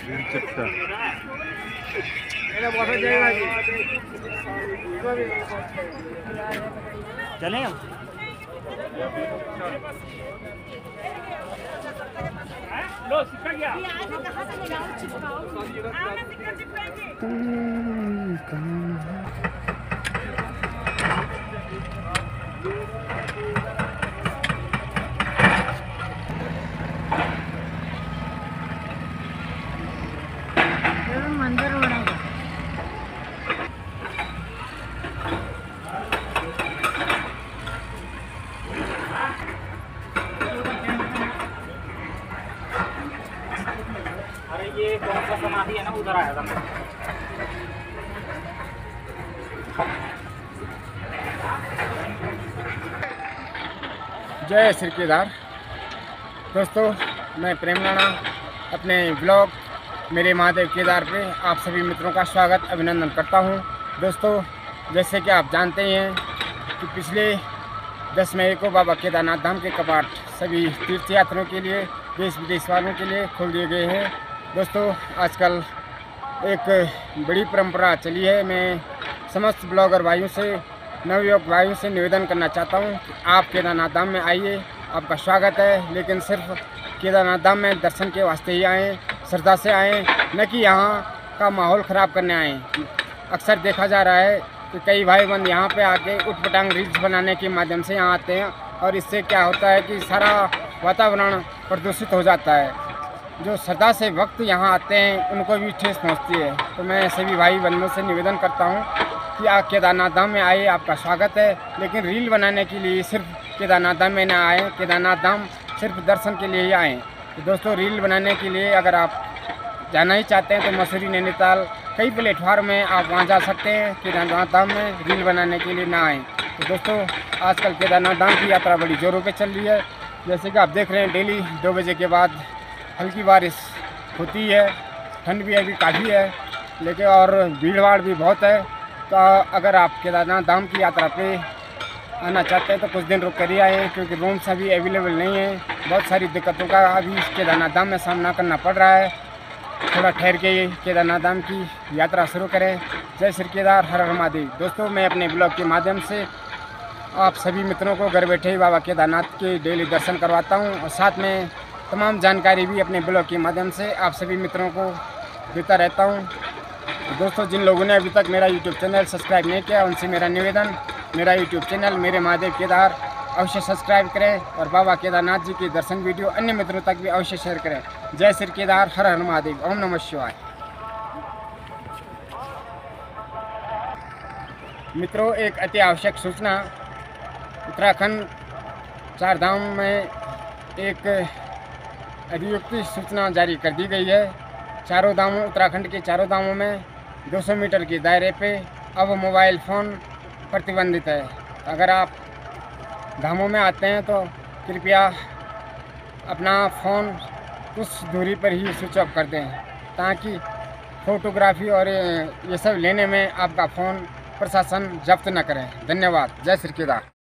चट्टा चले हम लो सिक्का गया मंदिर होना अरे ये कौन सा समाधि है ना उधर आया था जय श्री केदार। दोस्तों मैं प्रेम राणा अपने ब्लॉग मेरे महादेव केदार पे आप सभी मित्रों का स्वागत अभिनंदन करता हूं। दोस्तों जैसे कि आप जानते ही हैं कि पिछले 10 मई को बाबा केदारनाथ धाम के कपाट सभी तीर्थयात्रियों के लिए देश विदेश वालों के लिए खोल दिए गए हैं। दोस्तों आजकल एक बड़ी परंपरा चली है। मैं समस्त ब्लॉगर भाइयों से नवयुवक भाइयों से निवेदन करना चाहता हूं कि आप केदारनाथ धाम में आइए, आपका स्वागत है। लेकिन सिर्फ केदारनाथ धाम में दर्शन के वास्ते ही आएँ, श्रद्धा से आएँ, न कि यहाँ का माहौल ख़राब करने आएँ। अक्सर देखा जा रहा है कि कई भाई बंद यहाँ पे आके उटपटांग रील्स बनाने के माध्यम से यहाँ आते हैं और इससे क्या होता है कि सारा वातावरण प्रदूषित हो जाता है। जो श्रद्धा से भक्त यहाँ आते हैं उनको भी ठेस पहुँचती है। तो मैं सभी भाई बंधुओं से निवेदन करता हूँ कि आप केदारनाथ धाम में आइए, आपका स्वागत है। लेकिन रील बनाने के लिए सिर्फ केदारनाथ धाम में ना आएँ, केदारनाथ धाम सिर्फ दर्शन के लिए ही आएँ। तो दोस्तों रील बनाने के लिए अगर आप जाना ही चाहते हैं तो मसूरी, नैनीताल कई प्लेटफार्म में आप वहाँ जा सकते हैं। केदारनाथ धाम में रील बनाने के लिए ना आएँ। तो दोस्तों आजकल केदारनाथ धाम की यात्रा बड़ी ज़ोरों पे चल रही है। जैसे कि आप देख रहे हैं डेली 2 बजे के बाद हल्की बारिश होती है, ठंड भी अभी काफ़ी है, लेकिन और भीड़ भाड़ भी बहुत है। तो अगर आप केदारनाथ धाम की यात्रा पे आना चाहते हैं तो कुछ दिन रुक कर ही आए, क्योंकि रूम्स अभी अवेलेबल नहीं है। बहुत सारी दिक्कतों का अभी केदारनाथ धाम में सामना करना पड़ रहा है। थोड़ा ठहर के केदारनाथ धाम की यात्रा शुरू करें। जय श्री केदार, हर हर महादेव। दोस्तों मैं अपने ब्लॉग के माध्यम से आप सभी मित्रों को घर बैठे ही बाबा केदारनाथ के डेली दर्शन करवाता हूं और साथ में तमाम जानकारी भी अपने ब्लॉग के माध्यम से आप सभी मित्रों को देता रहता हूं। दोस्तों जिन लोगों ने अभी तक मेरा यूट्यूब चैनल सब्सक्राइब नहीं किया उनसे मेरा निवेदन, मेरा यूट्यूब चैनल मेरे महादेव केदार अवश्य सब्सक्राइब करें और बाबा केदारनाथ जी के दर्शन वीडियो अन्य मित्रों तक भी अवश्य शेयर करें। जय श्री केदार, हर हर महादेव, ओम नमः शिवाय। मित्रों एक अति आवश्यक सूचना, उत्तराखंड 4 धाम में एक अधियुक्ति सूचना जारी कर दी गई है। चारों धामों उत्तराखंड के चारों धामों में 200 मीटर के दायरे पे अब मोबाइल फ़ोन प्रतिबंधित है। अगर आप धामों में आते हैं तो कृपया अपना फ़ोन कुछ दूरी पर ही स्विच ऑफ कर दें, ताकि फ़ोटोग्राफी और ये सब लेने में आपका फ़ोन प्रशासन जब्त न करें। धन्यवाद। जय श्री केदार।